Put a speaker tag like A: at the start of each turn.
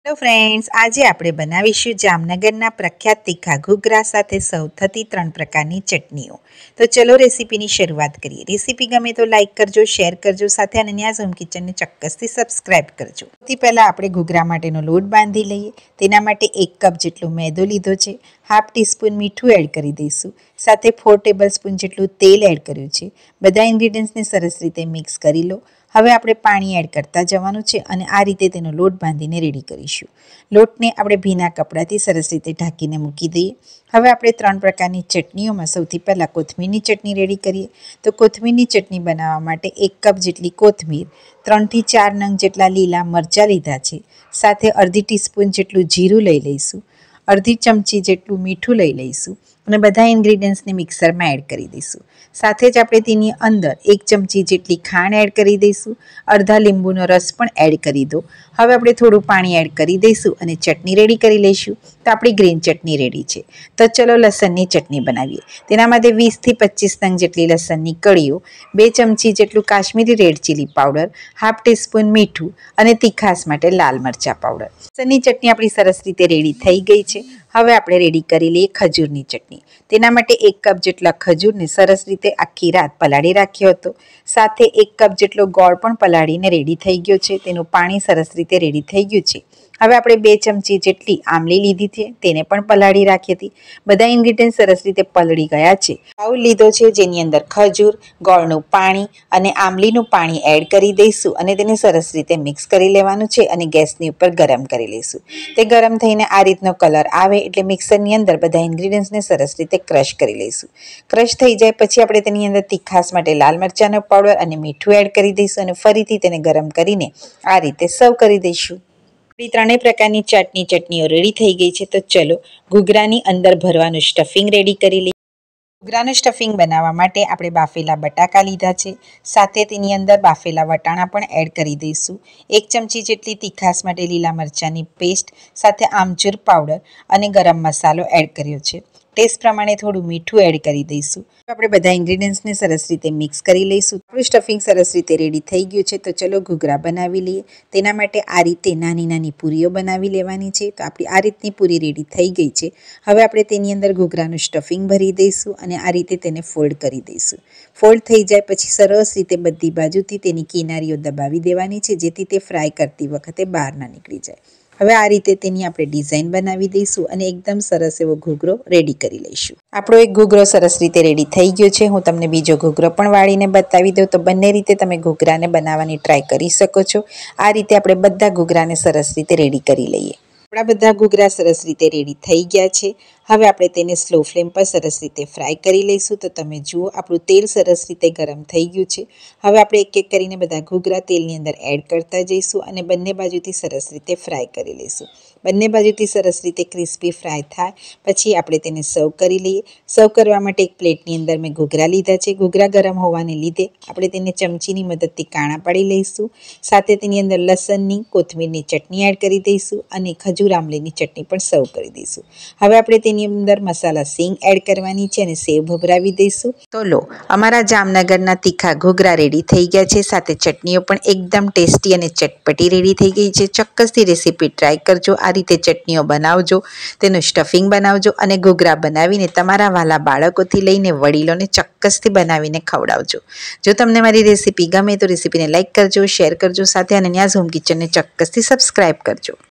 A: Hello friends, आज આપણે બનાવીશું જામનગરના પ્રખ્યાત તીખા ઘૂઘરા સાથે સર્વ થતી 3 પ્રકારની ચટણીઓ। તો ચલો રેસીપીની શરૂઆત કરીએ। રેસીપી ગમે તો લાઈક કરજો, શેર કરજો, સાથે અનન્યાઝ હોમ કિચનને ચોક્કસથી સબસ્ક્રાઇબ કરજો। સૌથી પહેલા આપણે ઘૂઘરા માટેનો લોટ બાંધી લઈએ। તેના માટે 1 કપ જેટલો મેદો લીધો છે, હાફ ટીસ્પૂન મીઠું એડ કરી દઈશું, સાથે 4 ટેબલસ્પૂન જેટલું તેલ એડ કર્યું છે। બધા ઇન્ગ્રેડિયન્ટ્સને સરસ રીતે મિક્સ કરી લો। હવે આપણે પાણી એડ કરતા જવાનું છે અને આ રીતે તેનો લોટ બાંધીને રેડી કરીશું। લોટને આપણે ભીના કપડાથી સરસ રીતે ઢાંકીને મૂકી દઈએ। હવે આપણે 3 પ્રકારની ચટણીઓમાં સૌથી પહેલાં કોથમીરની ચટણી રેડી કરીએ। તો કોથમીરની ચટણી બનાવવા માટે 1 કપ જેટલી કોથમીર, 3 થી 4 નંગ જેટલા લીલા મરચાં લીધા છે, સાથે અડધી ટીસ્પૂન જેટલું જીરું લઈ લઈશું, અડધી ચમચી જેટલું મીઠું લઈ લઈશું અને બધા ઇન્ગ્રેડિયન્ટ્સને મિક્સરમાં એડ કરી દઈશું। સાથે જ આપણે તેની અંદર 1 ચમચી જેટલી ખાંડ એડ કરી દઈશું, અડધા લીંબુનો રસ પણ એડ કરી દો। હવે આપણે થોડું પાણી એડ કરી દઈશું અને ચટણી રેડી કરી લઈશું। તો આપણી ગ્રીન ચટણી રેડી છે। તો ચલો લસણની ચટણી બનાવીએ। તેના માટે 20 થી 25 નંગ જેટલી લસણની કળીઓ, 2 ચમચી જેટલું Kashmiri red chili powder, half teaspoon મીઠું અને તીખાસ માટે લાલ મરચાં પાવડર। લસણની ચટણી આપણી સરસ રીતે રેડી થઈ ગઈ છે। હવે આપણે રેડી કરી લઈએ ખજૂરની ચટણી। તેના માટે 1 કપ જેટલા ખજૂરને સરસ રીતે આખી રાત પલાળી રાખ્યો હતો, સાથે 1 કપ જેટલો ગોળ પણ પલાળીને રેડી થઈ ગયો છે। તેનું પાણી સરસ રીતે રેડી થઈ ગયું છે। હવે આપણે 2 ચમચી જેટલી આમલી લીધી છે, તેને પણ પલાળી રાખી હતી। બધા ઇન્ગ્રેડિયન્ટ સરસ રીતે પલળી ગયા છે। બાઉલ લીધો છે જેની અંદર ખજૂર, ગોળનું પાણી અને આમલીનું પાણી એડ કરી દઈશું અને તેને સરસ રીતે મિક્સ કરી લેવાનું છે અને ગેસની ઉપર ગરમ કરી લઈશું। તે ગરમ થઈને આ રીતનો કલર આવે એટલે મિક્સરની અંદર બધા ઇન્ગ્રેડિયન્ટ્સને સરસ રીતે ક્રશ કરી લઈશું। ક્રશ થઈ જાય પછી આપણે તેની અંદર તીખાસ માટે લાલ મરચાંનો પાવડર અને મીઠું એડ કરી દઈશું અને ફરીથી તેને ગરમ કરીને આ રીતે સર્વ કરી દઈશું। આપણી 3 પ્રકારની ચટણીઓ રેડી થઈ ગઈ છે। તો ચલો ઘૂઘરાની અંદર ભરવાનું સ્ટફિંગ રેડી કરી લઈએ। ઘૂઘરાનું સ્ટફિંગ બનાવવા માટે આપણે બાફેલા બટાકા લીધા છે, સાથે તેની અંદર બાફેલા વટાણા પણ એડ કરી દઈશું। 1 ચમચી જેટલી તીખાસ માટે લીલા મરચાંની પેસ્ટ, સાથે આમચૂર પાવડર અને ગરમ મસાલો એડ કર્યો છે। ટેસ્ટ પ્રમાણે થોડું મીઠું એડ કરી દઈશું। આપણે બધા ઇન્ગ્રેડિયન્ટ્સને સરસ રીતે મિક્સ કરી લઈશું। આપણું સ્ટફિંગ સરસ રીતે રેડી થઈ ગયું છે। તો ચલો ઘૂઘરા બનાવી લઈએ। તેના માટે આ રીતે નાની નાની પૂરીઓ બનાવી લેવાની છે। તો આપણી આ રીતની પૂરી રેડી થઈ ગઈ છે। હવે આપણે તેની અંદર ઘૂઘરાનું સ્ટફિંગ ભરી દઈશું અને આ રીતે તેને ફોલ્ડ કરી દઈશું। ફોલ્ડ થઈ જાય પછી સરસ રીતે બધી બાજુથી તેની કિનારીઓ દબાવી દેવાની છે, જેથી તે ફ્રાય કરતી વખતે બહાર ના નીકળી જાય। હવે આ રીતે તેની આપણે ડિઝાઇન બનાવી દઈશું અને એકદમ સરસ એવો ઘૂઘરો રેડી કરી લઈશું। આપણો એક ઘૂઘરો સરસ રીતે રેડી થઈ ગયો છે। હું તમને બીજો ઘૂઘરો પણ વાળીને બતાવી દઉં। તો બંને રીતે તમે ઘૂઘરાને બનાવવાની ટ્રાય કરી શકો છો। આ રીતે આપણે બધા ઘૂઘરાને સરસ રીતે રેડી કરી લઈએ। આપણા બધા ઘૂઘરા સરસ રીતે રેડી થઈ ગયા છે। હવે આપણે તેને સ્લો ફ્લેમ પર સરસ રીતે ફ્રાય કરી લઈશું। તો તમે જુઓ આપણું તેલ સરસ રીતે ગરમ થઈ ગયું છે। હવે આપણે એક એક કરીને બધા ઘૂઘરા તેલની અંદર એડ કરતા જઈશું અને બંને બાજુથી સરસ રીતે ફ્રાય કરી લઈશું। બંને બાજુથી સરસ રીતે ક્રિસ્પી ફ્રાય થાય પછી આપણે તેને સર્વ કરી લઈએ। સર્વ કરવા માટે એક પ્લેટની અંદર મેં ઘૂઘરા લીધા છે। ઘૂઘરા ગરમ હોવાને લીધે આપણે તેને ચમચીની મદદથી કાણા પાડી લઈશું। સાથે તેની અંદર લસણની, કોથમીરની ચટણી એડ કરી દઈશું અને ખજૂર આમલીની ચટણી પણ સર્વ કરી દઈશું। હવે આપણે તેની અંદર મસાલા સિંગ એડ કરવાની છે અને સેવ ભભરાવી દઈશું। તો લો, અમારા જામનગરના તીખા ઘૂઘરા રેડી થઈ ગયા છે। સાથે ચટણીઓ પણ એકદમ ટેસ્ટી અને ચટપટી રેડી થઈ ગઈ છે। ચોક્કસથી રેસીપી ટ્રાય કરજો। આ રીતે ચટણીઓ બનાવજો, તેનું સ્ટફિંગ બનાવજો અને ઘૂઘરા બનાવીને તમારા વાલા બાળકોથી લઈને વડીલોને ચોક્કસથી બનાવીને ખવડાવજો। જો તમને મારી રેસીપી ગમે તો રેસીપીને લાઈક કરજો, શેર કરજો, સાથે અનન્યાઝ હોમ કિચનને ચોક્કસથી સબસ્ક્રાઇબ કરજો।